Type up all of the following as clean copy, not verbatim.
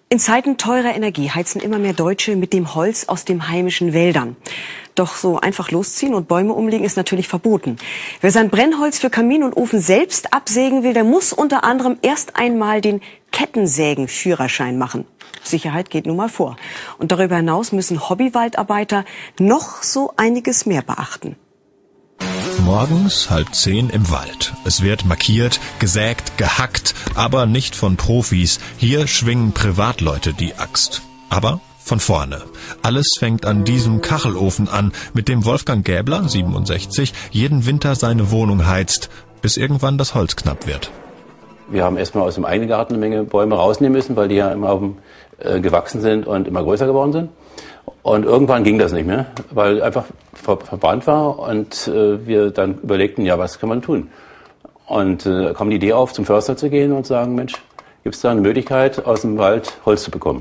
In Zeiten teurer Energie heizen immer mehr Deutsche mit dem Holz aus den heimischen Wäldern. Doch so einfach losziehen und Bäume umlegen ist natürlich verboten. Wer sein Brennholz für Kamin und Ofen selbst absägen will, der muss unter anderem erst einmal den Kettensägenführerschein machen. Sicherheit geht nun mal vor. Und darüber hinaus müssen Hobbywaldarbeiter noch so einiges mehr beachten. Morgens 9:30 im Wald. Es wird markiert, gesägt, gehackt, aber nicht von Profis. Hier schwingen Privatleute die Axt. Aber von vorne. Alles fängt an diesem Kachelofen an, mit dem Wolfgang Gäbler, 67, jeden Winter seine Wohnung heizt, bis irgendwann das Holz knapp wird. Wir haben erstmal aus dem eigenen Garten eine Menge Bäume rausnehmen müssen, weil die ja immer gewachsen sind und immer größer geworden sind. Und irgendwann ging das nicht mehr, weil einfach verbrannt war und wir dann überlegten, ja, was kann man tun? Und kam die Idee auf, zum Förster zu gehen und sagen, Mensch, gibt es da eine Möglichkeit, aus dem Wald Holz zu bekommen?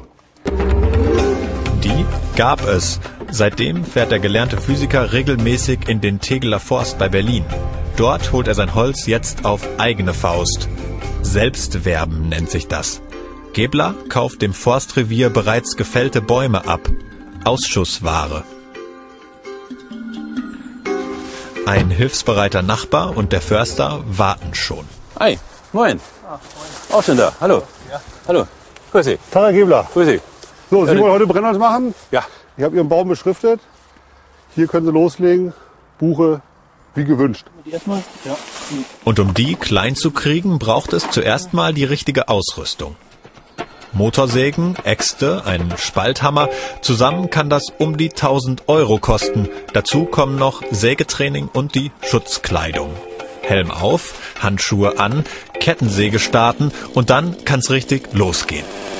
Die gab es. Seitdem fährt der gelernte Physiker regelmäßig in den Tegeler Forst bei Berlin. Dort holt er sein Holz jetzt auf eigene Faust. Selbstwerben nennt sich das. Gäbler kauft dem Forstrevier bereits gefällte Bäume ab. Ausschussware. Ein hilfsbereiter Nachbar und der Förster warten schon. Hi, moin. Auch schon da, hallo. Ja. Hallo, grüß Sie. Tag, Herr Gäbler. Grüß Sie. So, Sie wollen heute Brennholz machen? Ja. Ich habe Ihren Baum beschriftet. Hier können Sie loslegen. Buche, wie gewünscht. Erstmal? Ja. Und um die klein zu kriegen, braucht es zuerst mal die richtige Ausrüstung. Motorsägen, Äxte, ein Spalthammer. Zusammen kann das um die 1.000 € kosten. Dazu kommen noch Sägetraining und die Schutzkleidung. Helm auf, Handschuhe an, Kettensäge starten und dann kann's richtig losgehen.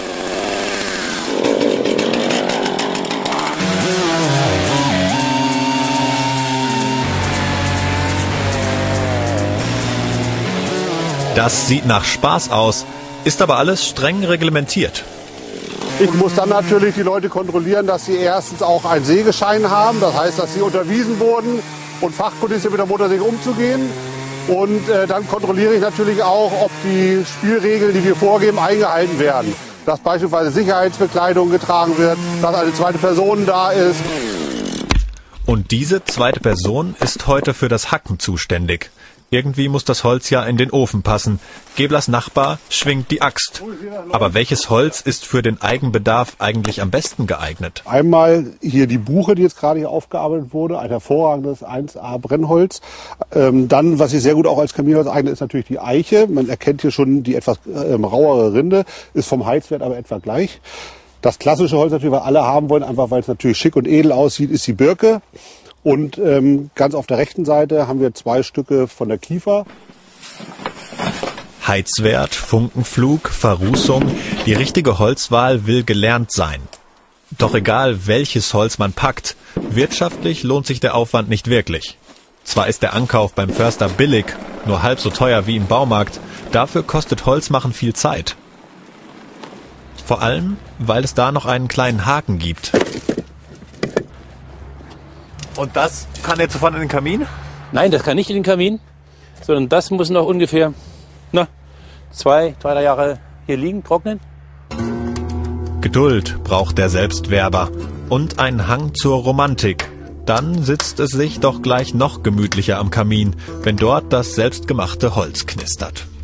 Das sieht nach Spaß aus, ist aber alles streng reglementiert. Ich muss dann natürlich die Leute kontrollieren, dass sie erstens auch einen Sägeschein haben. Das heißt, dass sie unterwiesen wurden und fachkundig sind, mit der Motorsäge umzugehen. Und dann kontrolliere ich natürlich auch, ob die Spielregeln, die wir vorgeben, eingehalten werden. Dass beispielsweise Sicherheitsbekleidung getragen wird, dass eine zweite Person da ist. Und diese zweite Person ist heute für das Hacken zuständig. Irgendwie muss das Holz ja in den Ofen passen. Gäblers Nachbar schwingt die Axt. Aber welches Holz ist für den Eigenbedarf eigentlich am besten geeignet? Einmal hier die Buche, die jetzt gerade hier aufgearbeitet wurde, ein hervorragendes 1A Brennholz. Dann, was sich sehr gut auch als Kaminholz eignet, ist natürlich die Eiche. Man erkennt hier schon die etwas rauere Rinde, ist vom Heizwert aber etwa gleich. Das klassische Holz natürlich, was alle haben wollen, einfach weil es natürlich schick und edel aussieht, ist die Birke. Und ganz auf der rechten Seite haben wir 2 Stücke von der Kiefer. Heizwert, Funkenflug, Verrußung. Die richtige Holzwahl will gelernt sein. Doch egal, welches Holz man packt, wirtschaftlich lohnt sich der Aufwand nicht wirklich. Zwar ist der Ankauf beim Förster billig, nur halb so teuer wie im Baumarkt. Dafür kostet Holzmachen viel Zeit. Vor allem, weil es da noch einen kleinen Haken gibt. Und das kann jetzt sofort in den Kamin? Nein, das kann nicht in den Kamin, sondern das muss noch ungefähr 2, 3 Jahre hier liegen, trocknen. Geduld braucht der Selbstwerber und einen Hang zur Romantik. Dann sitzt es sich doch gleich noch gemütlicher am Kamin, wenn dort das selbstgemachte Holz knistert.